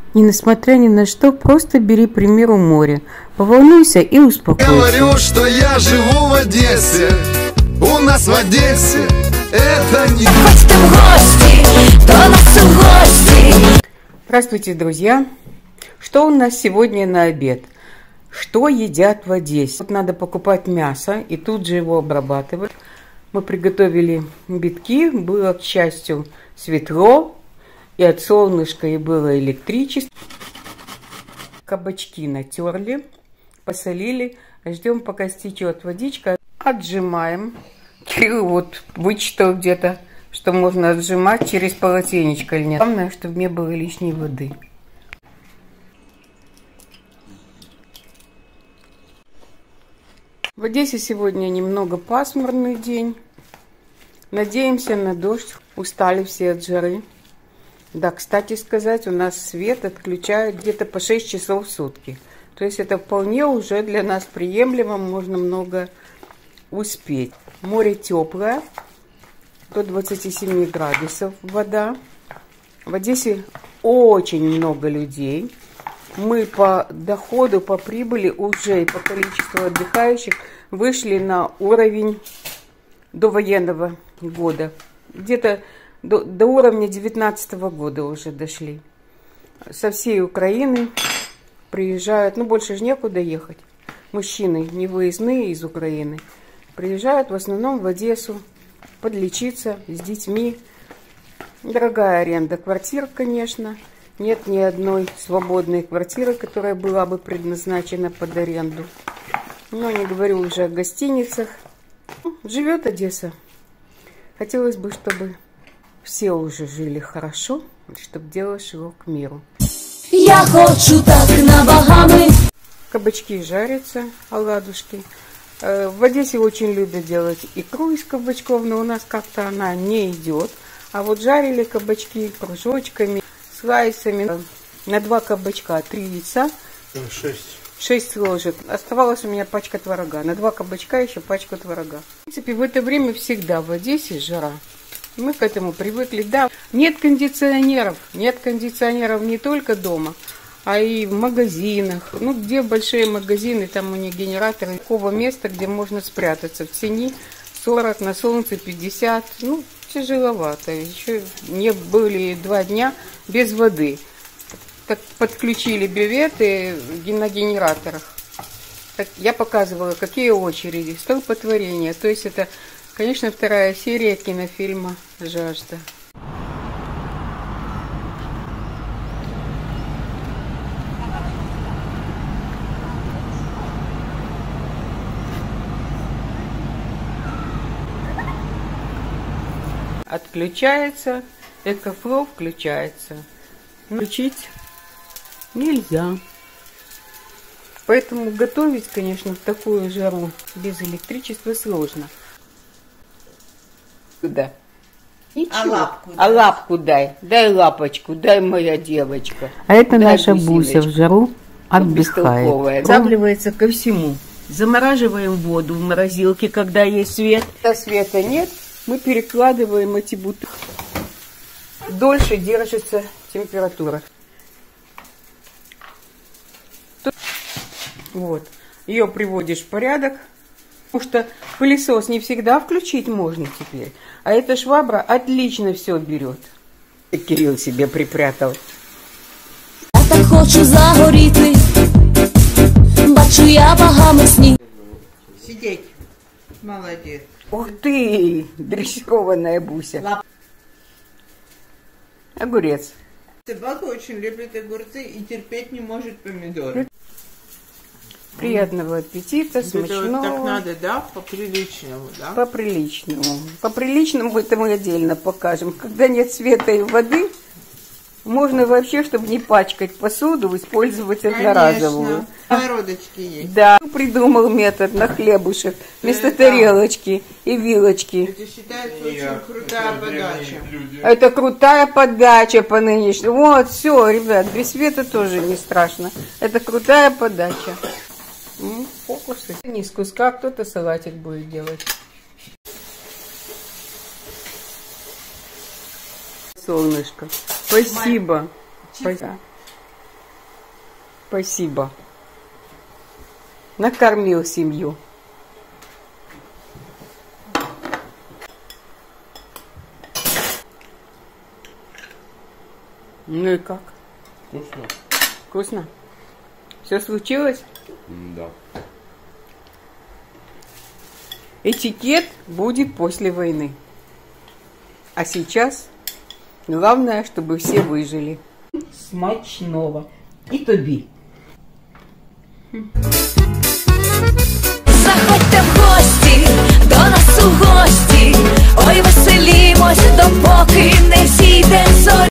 И несмотря ни на что, просто бери пример у моря. Поволнуйся и успокойся. Говорю, что я живу в Одессе. У нас в Одессе это не... Хоть ты в гости, то нас в гости. Здравствуйте, друзья! Что у нас сегодня на обед? Что едят в Одессе? Вот надо покупать мясо и тут же его обрабатывать. Мы приготовили битки, было, к счастью, светло, и от солнышка, и было электричество. Кабачки натерли, посолили, ждем, пока стечет водичка. Отжимаем. Кирилл вот вычитал где-то, что можно отжимать через полотенечко или нет. Главное, чтобы не было лишней воды. В Одессе сегодня немного пасмурный день. Надеемся на дождь. Устали все от жары. Да, кстати сказать, у нас свет отключают где-то по 6 часов в сутки. То есть это вполне уже для нас приемлемо, можно много успеть. Море теплое, до 27 градусов вода. В Одессе очень много людей. Мы по доходу, по прибыли уже и по количеству отдыхающих вышли на уровень довоенного года. Где-то до уровня 19 года уже дошли. Со всей Украины приезжают, ну больше же некуда ехать. Мужчины не выездные из Украины. Приезжают в основном в Одессу подлечиться с детьми. Дорогая аренда квартир, конечно. Нет ни одной свободной квартиры, которая была бы предназначена под аренду. Но не говорю уже о гостиницах. Живет Одесса. Хотелось бы, чтобы все уже жили хорошо, чтобы дело шло к миру. Я хочу так на Багамы. Кабачки жарятся, оладушки. В Одессе очень любят делать икру из кабачков, но у нас как-то она не идет. А вот жарили кабачки кружочками, слайсами. На 2 кабачка 3 яйца. 6 ложек. Оставалась у меня пачка творога. На 2 кабачка еще пачку творога. В принципе, в это время всегда в Одессе жара. Мы к этому привыкли. Да, нет кондиционеров. Нет кондиционеров не только дома, а и в магазинах. Ну, где большие магазины, там у них генераторы. Такого места, где можно спрятаться. В тени 40, на солнце 50. Ну, тяжеловато. Еще не были 2 дня без воды. Так подключили бюветы на генераторах. Я показывала, какие очереди. Столпотворение. То есть это, конечно, 2-я серия кинофильма «Жажда». Отключается, экофло включается. Включить нельзя. Поэтому готовить, конечно, в такую жару без электричества сложно. Куда? Ничего. Лапку дай. Дай лапочку, дай, моя девочка. А это дай наша Буся в жару отдыхает. Приспосабливается ко всему. Замораживаем воду в морозилке, когда есть свет. Когда света нет, мы перекладываем эти бутылки. Дольше держится температура. Вот. Ее приводишь в порядок. Потому что пылесос не всегда включить можно теперь. А эта швабра отлично все берет. Кирилл себе припрятал. Я так хочу загоріти. Бачу я Багами сні. Сидеть. Молодец. Ух ты, дрессированная Буся. Огурец. Собака очень любит огурцы и терпеть не может помидоры. Приятного аппетита, смачного. Вот так надо, да? По-приличному, да? По-приличному. По-приличному это мы отдельно покажем. Когда нет света и воды, можно вообще, чтобы не пачкать посуду, использовать одноразовую. Сковородочки есть. Да, придумал метод на хлебушек. Вместо тарелочки и вилочки. Это считается очень крутая подача. Это крутая подача по нынешнему. Вот, все, ребят, без света тоже не страшно. Это крутая подача. Фокусы. Не с куска, кто-то салатик будет делать. Солнышко. Спасибо. Спасибо. Спасибо. Накормил семью. Ну и как? Вкусно. Вкусно? Все случилось? Да. Этикет будет после войны. А сейчас главное, чтобы все выжили. Смачного. І тобі. Заходьте в гості, до нас у гості. Ой, веселімось, допоки не зійде зоря.